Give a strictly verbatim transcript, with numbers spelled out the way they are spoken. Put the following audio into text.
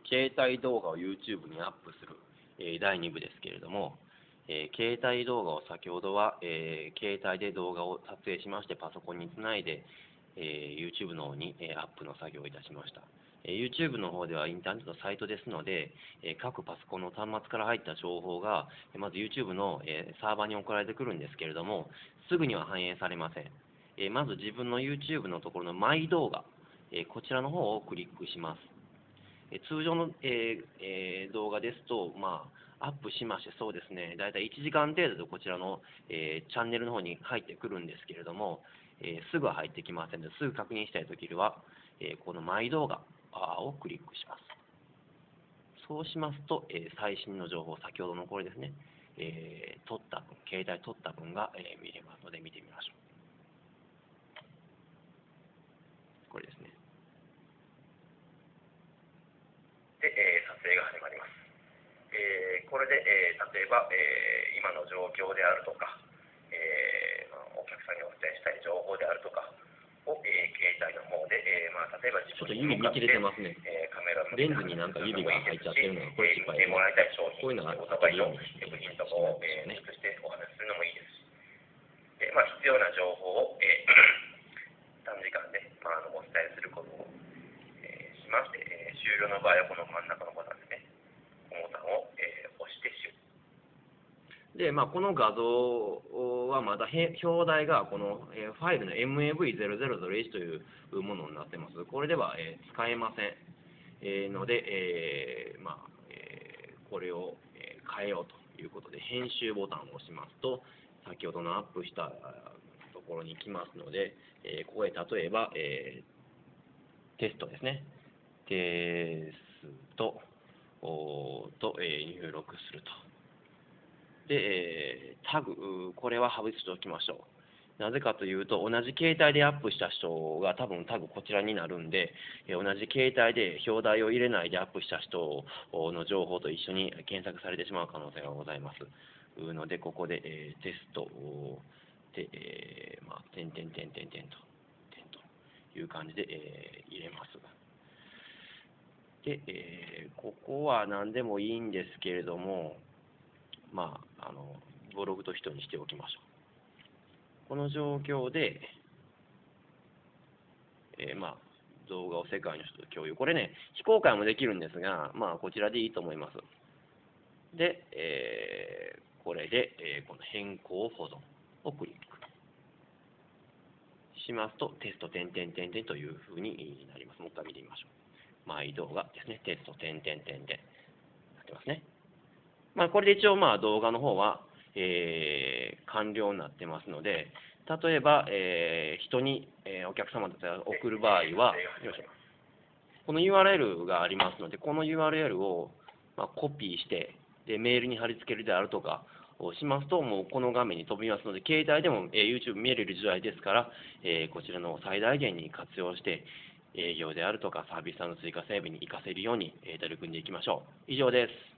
携帯動画を YouTube にアップする、えー、だいに部ですけれども、えー、携帯動画を先ほどは、えー、携帯で動画を撮影しましてパソコンにつないで、えー、YouTube の方に、えー、アップの作業をいたしました。えー、YouTube の方ではインターネットのサイトですので、えー、各パソコンの端末から入った情報がまず YouTube の、えー、サーバーに送られてくるんですけれども、すぐには反映されません。えー、まず自分の YouTube のところのマイ動画、えー、こちらの方をクリックします。えー、通常の、えーえー、動画ですと、まあ、アップしまして、そうですね、だいたいいちじかん程度でこちらの、えー、チャンネルの方に入ってくるんですけれども、えー、すぐは入ってきませんので、すぐ確認したいときは、えー、このマイ動画をクリックします。そうしますと、えー、最新の情報、先ほどのこれですね、えー、撮った分、携帯撮った分が、えー、見れますので、見てみましょう。これですね。 で、えー、撮影が始まります。えー、これで、えー、例えば、えー、今の状況であるとか、えーまあ、お客さんにお伝えしたい情報であるとかを、えー、携帯の方で、えーまあ、例えば自分に向かって、えー、カメラ向けてレンズになんか指が入っちゃってるのがこれ失敗見てもらいたい商品、 こういうのがお互いの後で読む部品とかを、えー、ネットしてお話しするのもいいですし、でまあ、必要な情報を、えー、短時間で、まあ、あのお伝えすることを、えー、しまして、えー、終了の場合はこの真ん中のボタンですね。このボタンを、えー、押して終了。 で、まあ、この画像はまだ表題がこのファイルの エムエーブイゼロゼロゼロいち というものになってます。これでは、えー、使えません。えー、ので、えーまあえー、これを変えようということで、編集ボタンを押しますと、先ほどのアップしたところに来ますので、えー、ここへ例えば、えー、テストですね。テストと、えー、入力すると。で、えー、タグ、これは外しておきましょう。なぜかというと、同じ携帯でアップした人が多分タグこちらになるんで、えー、同じ携帯で表題を入れないでアップした人の情報と一緒に検索されてしまう可能性がございます。ので、ここで、えー、テストで、えー、まあ、点点点点点と、点という感じで、えー、入れます。で、えー、ここは何でもいいんですけれども、まあ、あのブログと人にしておきましょう。この状況で、えー、まあ、動画を世界の人と共有。これね、非公開もできるんですが、まあ、こちらでいいと思います。で、えー、これで、えー、この変更保存をクリックしますと、テスト点点点点というふうになります。もう一回見てみましょう。マイ動画ですね。テスト点点点点なってますね。まあ、これで一応、まあ、動画の方は、えー、完了になってますので、例えば、えー、人に、えー、お客様だったら送る場合は、よいしょ、この ユーアールエル がありますので、この ユーアールエル を、まあ、コピーして、で、メールに貼り付けるであるとかをしますと、もうこの画面に飛びますので、携帯でも、えー、YouTube 見れる時代ですから、えー、こちらの最大限に活用して、営業であるとかサービスの追加整備に活かせるように、えー、取り組んでいきましょう。以上です。